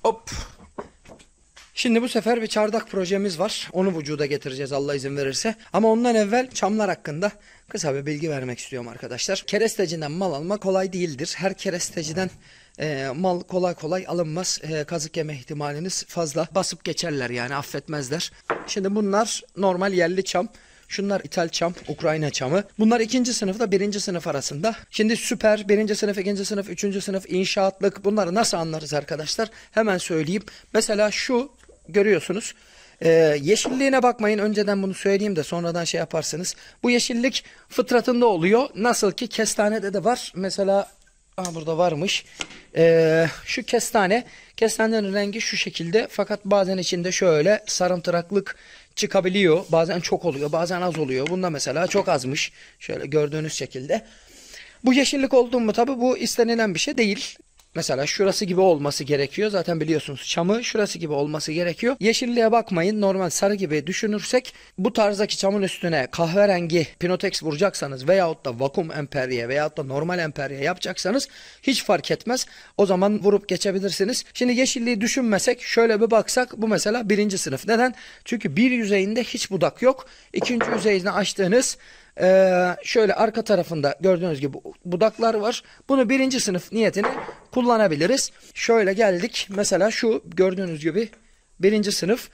Hop. Şimdi bu sefer bir çardak projemiz var. Onu vücuda getireceğiz Allah izin verirse. Ama ondan evvel çamlar hakkında kısa bir bilgi vermek istiyorum arkadaşlar. Keresteciden mal almak kolay değildir. Her keresteciden mal kolay kolay alınmaz. Kazık yeme ihtimaliniz fazla. Basıp geçerler yani, affetmezler. Şimdi bunlar normal yerli çam. Şunlar İthal çam, Ukrayna çamı. Bunlar 2. sınıfla 1. sınıf arasında. Şimdi süper, 1. sınıf, 2. sınıf, 3. sınıf, inşaatlık, bunları nasıl anlarız arkadaşlar? Hemen söyleyeyim. Mesela şu görüyorsunuz. Yeşilliğine bakmayın. Önceden bunu söyleyeyim de sonradan şey yaparsınız. Bu yeşillik fıtratında oluyor. Nasıl ki kestanede de var. Mesela burada varmış. Şu kestanenin rengi şu şekilde. Fakat bazen içinde şöyle sarımtıraklık çıkabiliyor. Bazen çok oluyor, bazen az oluyor. Bunda mesela çok azmış. Şöyle gördüğünüz şekilde. Bu yeşillik oldu mu tabi bu istenilen bir şey değil. Mesela şurası gibi olması gerekiyor. Zaten biliyorsunuz çamı şurası gibi olması gerekiyor. Yeşilliğe bakmayın. Normal sarı gibi düşünürsek bu tarzdaki çamın üstüne kahverengi Pinotex vuracaksanız veyahut da vakum emperye veyahut da normal emperye yapacaksanız hiç fark etmez. O zaman vurup geçebilirsiniz. Şimdi yeşilliği düşünmesek şöyle bir baksak bu mesela 1. sınıf. Neden? Çünkü bir yüzeyinde hiç budak yok. 2. yüzeyini açtığınız şöyle arka tarafında gördüğünüz gibi budaklar var. Bunu 1. sınıf niyetine kullanabiliriz. Şöyle geldik. Mesela şu gördüğünüz gibi 1. sınıf.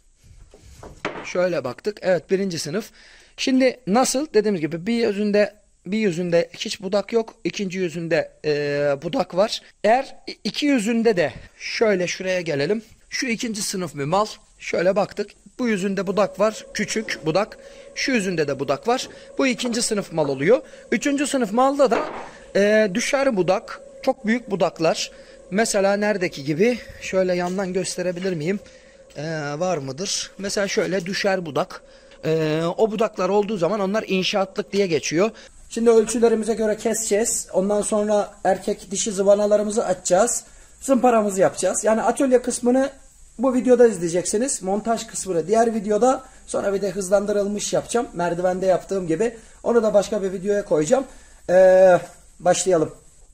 Şöyle baktık. Evet 1. sınıf. Şimdi nasıl? Dediğimiz gibi bir yüzünde hiç budak yok. 2. yüzünde budak var. Eğer 2 yüzünde de şöyle şuraya gelelim. Şu 2. sınıf bir mal. Şöyle baktık. Bu yüzünde budak var. Küçük budak. Şu yüzünde de budak var. Bu 2. sınıf mal oluyor. 3. sınıf malda da düşer budak. Çok büyük budaklar. Mesela neredeki gibi şöyle yandan gösterebilir miyim? Var mıdır? Mesela şöyle düşer budak. O budaklar olduğu zaman onlar inşaatlık diye geçiyor. Şimdi ölçülerimize göre keseceğiz. Ondan sonra erkek dişi zıvanalarımızı açacağız. Zımparamızı yapacağız. Yani atölye kısmını bu videoda izleyeceksiniz. Montaj kısmını diğer videoda, sonra bir de hızlandırılmış yapacağım. Merdivende yaptığım gibi. Onu da başka bir videoya koyacağım. Başlayalım.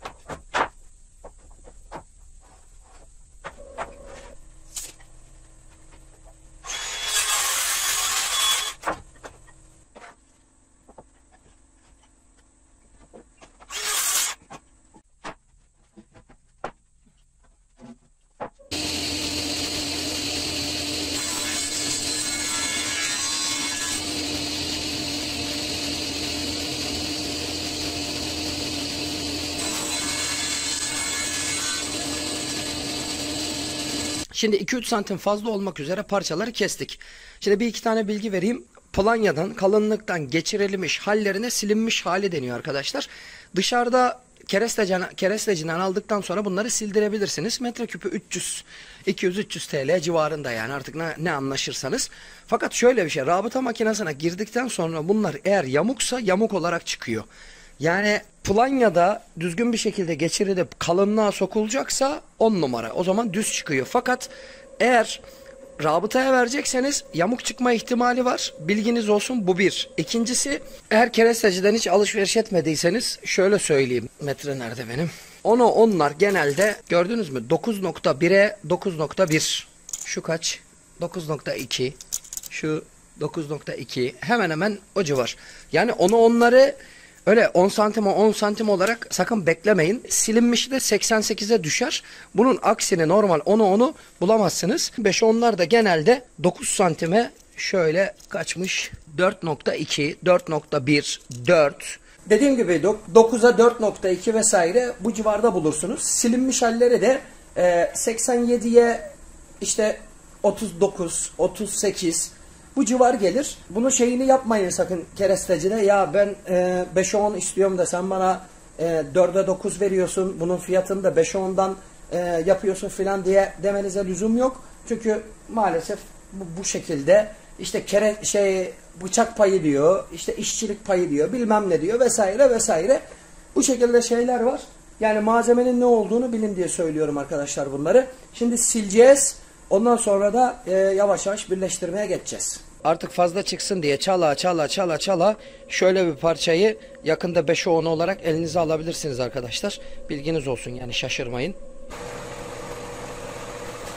Şimdi 2-3 santim fazla olmak üzere parçaları kestik. Şimdi bir iki tane bilgi vereyim. Planyadan, kalınlıktan geçirilmiş hallerine silinmiş hali deniyor arkadaşlar. Dışarıda keresteciden aldıktan sonra bunları sildirebilirsiniz. Metreküpü 200-300 TL civarında, yani artık ne anlaşırsanız. Fakat şöyle bir şey, rabıta makinesine girdikten sonra bunlar eğer yamuksa yamuk olarak çıkıyor. Yani planyada düzgün bir şekilde geçirilip kalınlığa sokulacaksa 10 numara. O zaman düz çıkıyor. Fakat eğer rabıtaya verecekseniz yamuk çıkma ihtimali var. Bilginiz olsun, bu bir. İkincisi, eğer keresteciden hiç alışveriş etmediyseniz şöyle söyleyeyim. Metre nerede benim? Onlar genelde gördünüz mü? 9.1'e 9.1. Şu kaç? 9.2. Şu 9.2. Hemen hemen o civar. Yani onları öyle 10 santim 10 santim olarak sakın beklemeyin. Silinmişi de 88'e düşer. Bunun aksine normal onu bulamazsınız. 5-10'lar da genelde 9 santime şöyle kaçmış. 4.2, 4.1, 4. Dediğim gibi 9'a 4.2 vesaire bu civarda bulursunuz. Silinmiş halleri de 87'ye işte 39, 38 bu civar gelir. Bunun şeyini yapmayın sakın kerestecide. Ya ben 5'e 10 istiyorum da sen bana 4'e 9 veriyorsun. Bunun fiyatını da 5'e 10'dan yapıyorsun filan diye demenize lüzum yok. Çünkü maalesef bu şekilde işte bıçak payı diyor, işte işçilik payı diyor, bilmem ne diyor vesaire vesaire. Bu şekilde şeyler var. Yani malzemenin ne olduğunu bilin diye söylüyorum arkadaşlar bunları. Şimdi sileceğiz. Ondan sonra da yavaş yavaş birleştirmeye geçeceğiz. Artık fazla çıksın diye çala şöyle bir parçayı yakında 5'e 10 olarak elinize alabilirsiniz arkadaşlar. Bilginiz olsun, yani şaşırmayın.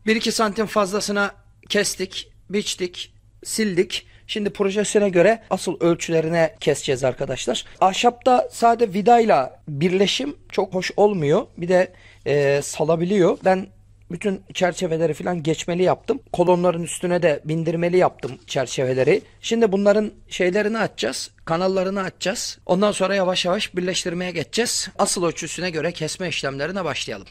1-2 santim fazlasına kestik, biçtik, sildik. Şimdi projesine göre asıl ölçülerine keseceğiz arkadaşlar. Ahşapta sade vidayla birleşim çok hoş olmuyor. Bir de salabiliyor. Ben bütün çerçeveleri falan geçmeli yaptım. Kolonların üstüne de bindirmeli yaptım çerçeveleri. Şimdi bunların şeylerini açacağız. Kanallarını açacağız. Ondan sonra yavaş yavaş birleştirmeye geçeceğiz. Asıl ölçüsüne göre kesme işlemlerine başlayalım.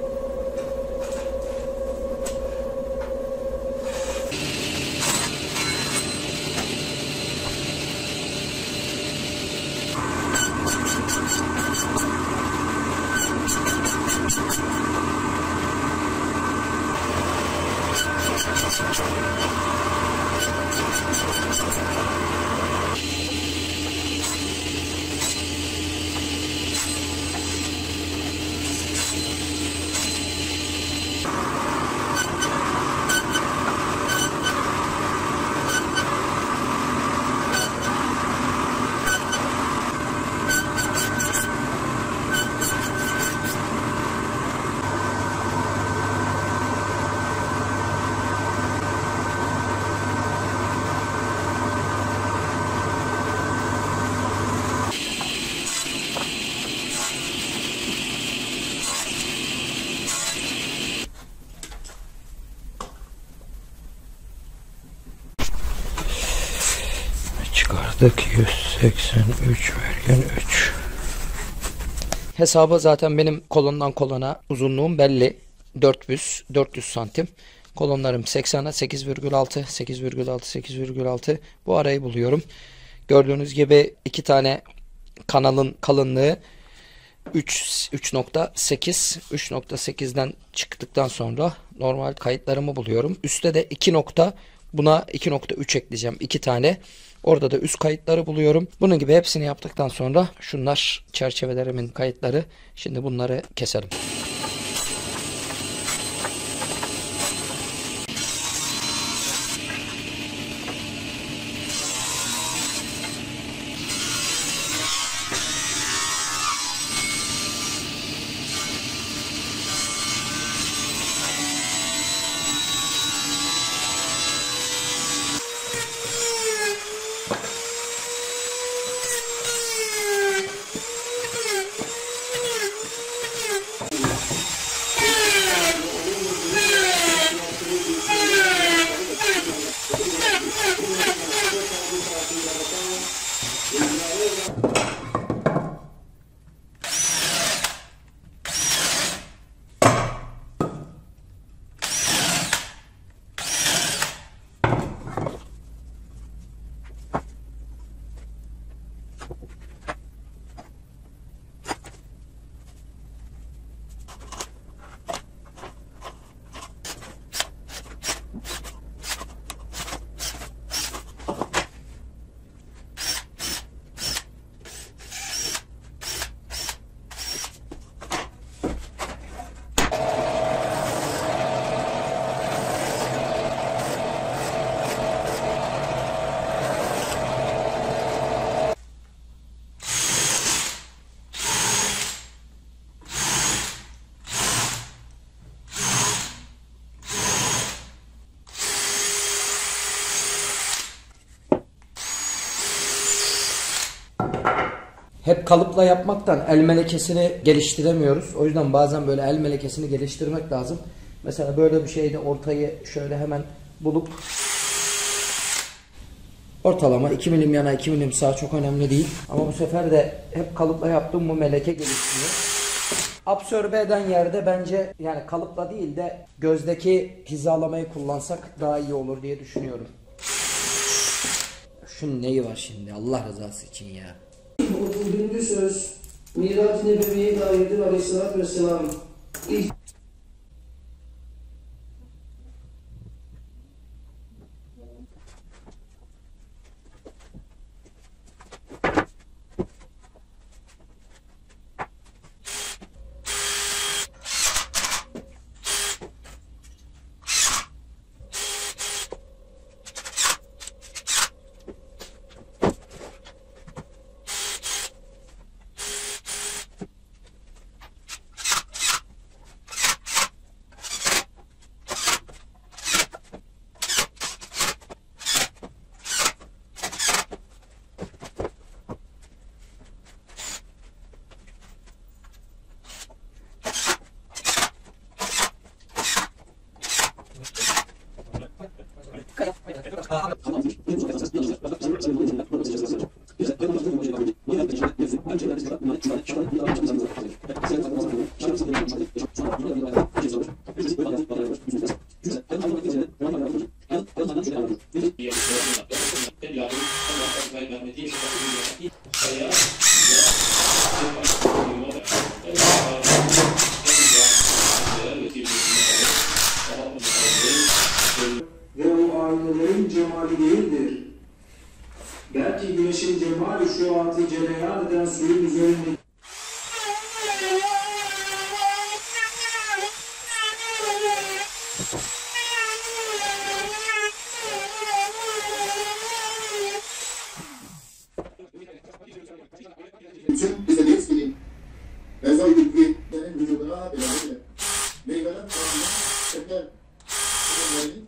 Çıkardık 183,3. Hesabı zaten benim kolondan kolona uzunluğum belli. 400 santim. Kolonlarım 80'a 8,6, 8,6, 8,6. Bu arayı buluyorum. Gördüğünüz gibi iki tane kanalın kalınlığı 3.8. 3.8'den çıktıktan sonra normal kayıtlarımı buluyorum. Üstte de 2 nokta, buna 2.3 ekleyeceğim. 2 tane. Orada da üst kayıtları buluyorum. Bunun gibi hepsini yaptıktan sonra şunlar çerçevelerimin kayıtları. Şimdi bunları keselim. Hep kalıpla yapmaktan el melekesini geliştiremiyoruz. O yüzden bazen böyle el melekesini geliştirmek lazım. Mesela böyle bir şeyde ortayı şöyle hemen bulup ortalama 2 milim yana 2 milim sağa çok önemli değil. Ama bu sefer de hep kalıpla yaptığım bu meleke geliştiriyor. Absorbe eden yerde bence yani kalıpla değil de gözdeki hizalamayı kullansak daha iyi olur diye düşünüyorum. Şunun neyi var şimdi Allah rızası için ya. 30. söz Mirac-ı Nebevi'ye dairdir aleyhissalatü vesselam. Ve o aynelerin cemali değildir. Belki güneşin cemali şu atı cereyan eden suyun üzerinde. Bütün bize deriz ki mezar bilgilerin vücuduna belirli. Meyveler kanunun şeker ürünlerinin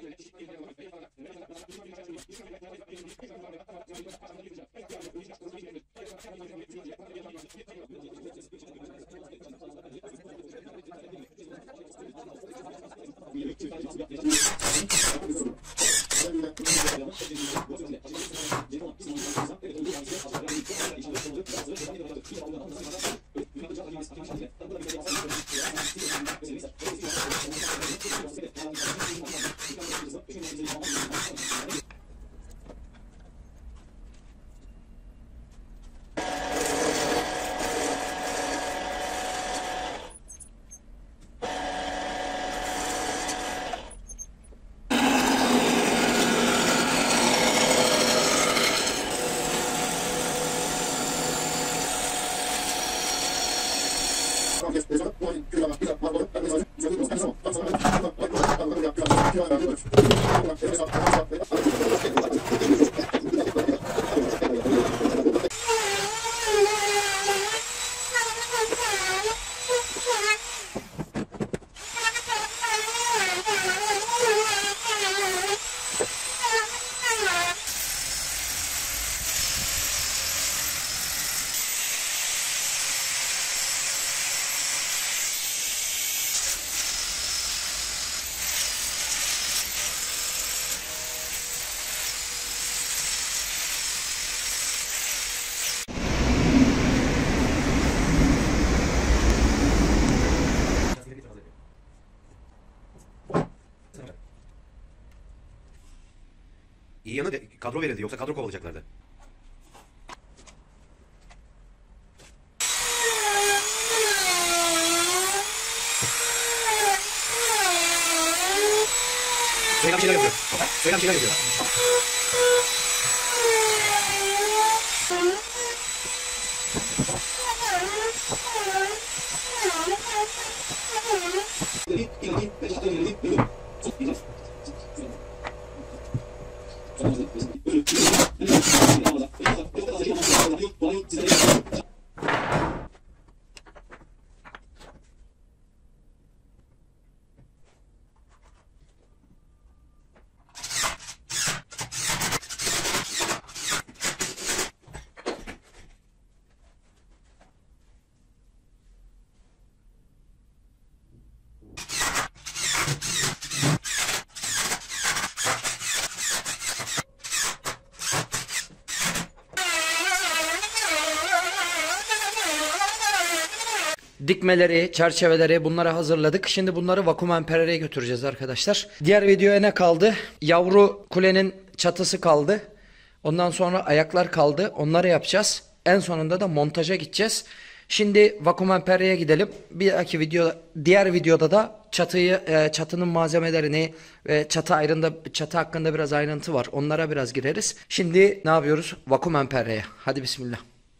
İyi yanı kadro verildi, yoksa kadro kovalayacaklardı. Söyle bir şeyler yapıyor. Söyle bir şeyler yapıyor. Dikmeleri, çerçeveleri bunları hazırladık. Şimdi bunları vakum amperere götüreceğiz arkadaşlar. Diğer videoya ne kaldı? Yavru kulenin çatısı kaldı. Ondan sonra ayaklar kaldı. Onları yapacağız. En sonunda da montaja gideceğiz. Şimdi vakum ampereye gidelim. Bir dahaki diğer videoda da çatının malzemelerini ve çatı hakkında biraz ayrıntı var. Onlara biraz gireriz. Şimdi ne yapıyoruz? Vakum ampereye. Hadi bismillah.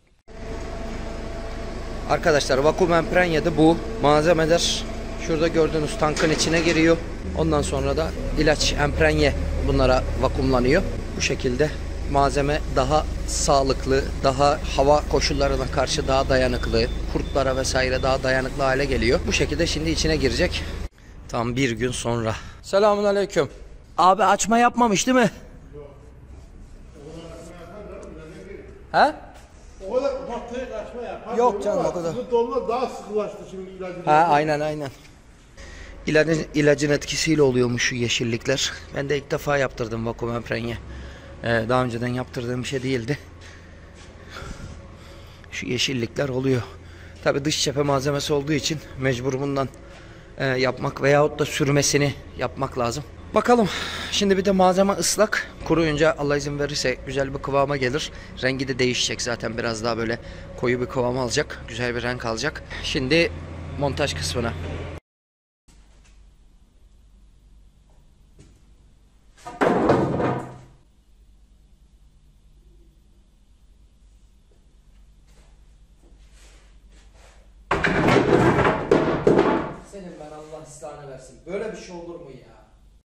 Arkadaşlar vakum emprenyede bu malzemeler şurada gördüğünüz tankın içine giriyor. Ondan sonra da ilaç emprenye bunlara vakumlanıyor. Bu şekilde malzeme daha sağlıklı, daha hava koşullarına karşı daha dayanıklı, kurtlara vesaire daha dayanıklı hale geliyor. Bu şekilde şimdi içine girecek. Tam bir gün sonra. Selamun aleyküm. Abi açma yapmamış değil mi? He? O kadar ufak açma yapar. Yok canım, o kadar. Dolma daha sıkılaştı şimdi ilacı. Ha aynen. İlacın etkisiyle oluyormuş şu yeşillikler. Ben de ilk defa yaptırdım vakum emprenye. Daha önceden yaptırdığım bir şey değildi. Şu yeşillikler oluyor. Tabi dış cephe malzemesi olduğu için mecbur bundan yapmak veyahut da sürmesini yapmak lazım. Bakalım. Şimdi bir de malzeme ıslak. Kuruyunca Allah izin verirse güzel bir kıvama gelir. Rengi de değişecek zaten. Biraz daha böyle koyu bir kıvam alacak. Güzel bir renk alacak. Şimdi montaj kısmına. Senin ben Allah ıslahını versin. Böyle bir şey olur mu ya?